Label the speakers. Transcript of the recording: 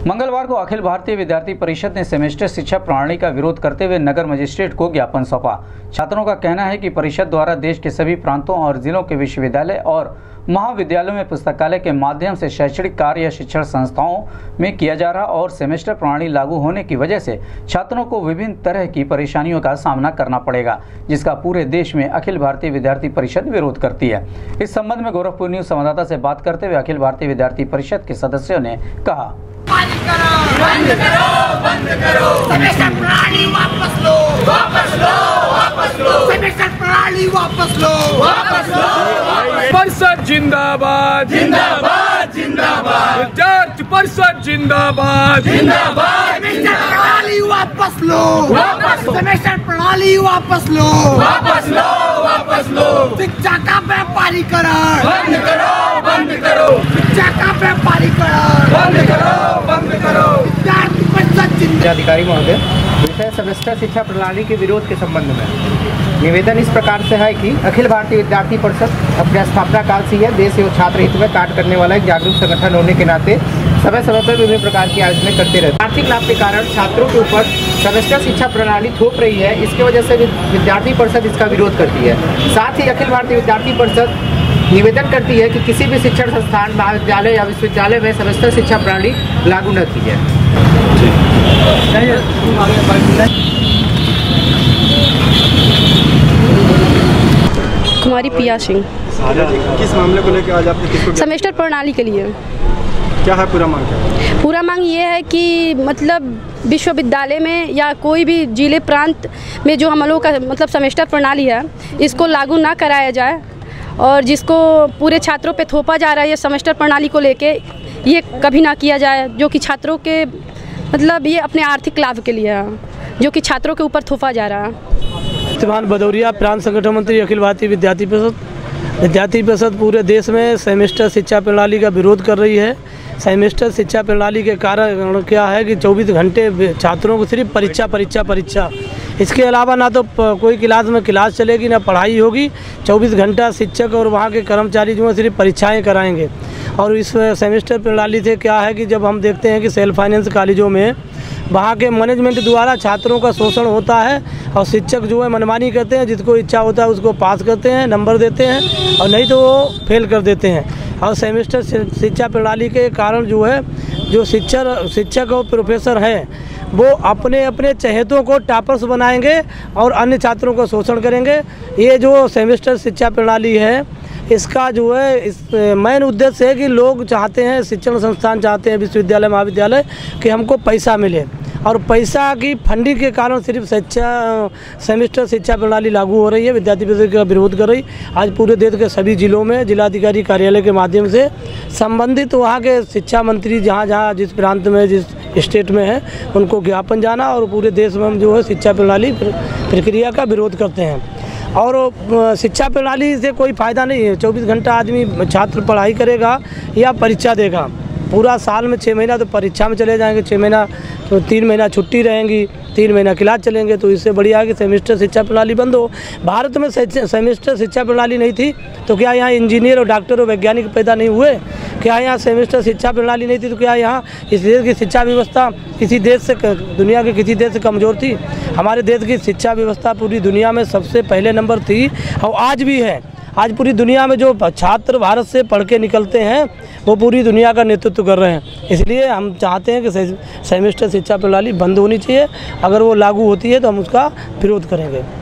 Speaker 1: मंगलवार को अखिल भारतीय विद्यार्थी परिषद ने सेमेस्टर शिक्षा प्रणाली का विरोध करते हुए नगर मजिस्ट्रेट को ज्ञापन सौंपा। छात्रों का कहना है कि परिषद द्वारा देश के सभी प्रांतों और जिलों के विश्वविद्यालय और महाविद्यालयों में पुस्तकालय के माध्यम से शैक्षणिक कार्य या शिक्षण संस्थाओं में किया जा रहा और सेमेस्टर प्रणाली लागू होने की वजह से छात्रों को विभिन्न तरह की परेशानियों का सामना करना पड़ेगा, जिसका पूरे देश में अखिल भारतीय विद्यार्थी परिषद विरोध करती है। इस संबंध में गोरखपुर न्यूज संवाददाता से बात करते हुए अखिल भारतीय विद्यार्थी परिषद के सदस्यों ने कहा,
Speaker 2: बंद करो सेमेस्टर प्रणाली वापस लो, सेमेस्टर प्रणाली वापस लो।
Speaker 3: परिषद जिंदाबाद जिंदाबाद जिंदाबाद, विद्यार्थी परिषद जिंदाबाद जिंदाबाद,
Speaker 2: सेमेस्टर प्रणाली वापस लो, सेमेस्टर प्रणाली वापस लो,
Speaker 3: वापस लो।
Speaker 2: शिक्षा का व्यापारीकरण
Speaker 3: बंद करो
Speaker 2: शिक्षा का व्यापारीकरण
Speaker 3: बंद करो।
Speaker 2: विद्यार्थी परिषद
Speaker 4: अधिकारी महोदय, विषय सेमेस्टर शिक्षा प्रणाली के विरोध के संबंध में निवेदन इस प्रकार से है कि अखिल भारतीय विद्यार्थी परिषद अपने स्थापना काल से यह देश एवं छात्र हित में कार्य करने वाला एक जागरूक संगठन होने के नाते समय समय पर विभिन्न प्रकार की आयोजन करते रहते हैं। आर्थिक लाभ के कारण छात्रों के ऊपर सेमेस्टर शिक्षा प्रणाली थोप रही है, इसकी वजह से विद्यार्थी परिषद इसका विरोध करती है। साथ ही अखिल भारतीय विद्यार्थी परिषद निवेदन करती है कि किसी भी शिक्षण संस्थान, महाविद्यालय या विश्वविद्यालय में सेमेस्टर शिक्षा प्रणाली लागू न की जाए।
Speaker 5: कुमारी पिया सिंह।
Speaker 6: किस मामले को लेकर आज आपने किसको?
Speaker 5: सेमेस्टर प्रणाली के लिए।
Speaker 6: क्या है पूरा मांग?
Speaker 5: पूरा मांग ये है कि मतलब विश्वविद्यालय में या कोई भी जिले प्रांत में जो हम लोग का मतलब सेमेस्टर प्रणाली है, इसको लागू ना कराया जाए और जिसको पूरे छात्रों पे थोपा जा रहा है ये सेमेस्टर प्रणाली को लेके, ये कभी ना किया जाए, जो कि छात्रों के मतलब ये अपने आर्थिक लाभ के लिए है, जो कि छात्रों के ऊपर थोपा जा रहा है।
Speaker 7: वर्तमान भदौरिया प्रांत संगठन मंत्री अखिल भारतीय विद्यार्थी परिषद पूरे देश में सेमेस्टर शिक्षा प्रणाली का विरोध कर रही है। सेमेस्टर शिक्षा प्रणाली के कारण क्या है कि 24 घंटे छात्रों को सिर्फ परीक्षा, इसके अलावा ना तो कोई क्लास में क्लास चलेगी ना पढ़ाई होगी। 24 घंटा शिक्षक और वहाँ के कर्मचारी जो है सिर्फ परीक्षाएं कराएंगे। और इस सेमेस्टर प्रणाली से क्या है कि जब हम देखते हैं कि सेल्फ फाइनेंस कॉलेजों में वहाँ के मैनेजमेंट द्वारा छात्रों का शोषण होता है और शिक्षक जो है मनमानी करते हैं, जिसको इच्छा होता है उसको पास करते हैं, नंबर देते हैं और नहीं तो वो फेल कर देते हैं। और सेमेस्टर शिक्षा प्रणाली के कारण जो है जो शिक्षक और प्रोफेसर हैं वो अपने अपने चहेतों को टॉपर्स बनाएंगे और अन्य छात्रों को शोषण करेंगे। ये जो सेमेस्टर शिक्षा प्रणाली है इसका जो है इस मेन उद्देश्य है कि लोग चाहते हैं, शिक्षण संस्थान चाहते हैं, विश्वविद्यालय महाविद्यालय, कि हमको पैसा मिले और पैसा की फंडिंग के कारण सिर्फ सेमेस्टर शिक्षा प्रणाली लागू हो रही है। विद्यार्थी परिषद का विरोध कर रही। आज पूरे देश के सभी जिलों में जिलाधिकारी कार्यालय के माध्यम से संबंधित वहाँ के शिक्षा मंत्री जहाँ जिस प्रांत में जिस स्टेट में है उनको ज्ञापन जाना और पूरे देश में हम जो है शिक्षा प्रणाली प्रक्रिया का विरोध करते हैं। और शिक्षा प्रणाली से कोई फ़ायदा नहीं है। 24 घंटा आदमी छात्र पढ़ाई करेगा या परीक्षा देगा, पूरा साल में 6 महीना तो परीक्षा में चले जाएंगे, 6 महीना तो 3 महीना छुट्टी रहेंगी, 3 महीना क्लास चलेंगे। तो इससे बढ़िया है कि सेमेस्टर शिक्षा प्रणाली बंद हो। भारत में सेमेस्टर शिक्षा प्रणाली नहीं थी तो क्या यहाँ इंजीनियर और डॉक्टर और वैज्ञानिक पैदा नहीं हुए? क्या यहाँ सेमेस्टर शिक्षा प्रणाली नहीं थी तो क्या यहाँ इस देश की शिक्षा व्यवस्था किसी देश से, दुनिया के किसी देश से कमज़ोर थी? हमारे देश की शिक्षा व्यवस्था पूरी दुनिया में सबसे पहले नंबर थी और आज भी है। आज पूरी दुनिया में जो छात्र भारत से पढ़ के निकलते हैं वो पूरी दुनिया का नेतृत्व कर रहे हैं। इसलिए हम चाहते हैं कि सेमेस्टर शिक्षा प्रणाली बंद होनी चाहिए। अगर वो लागू होती है तो हम उसका विरोध करेंगे।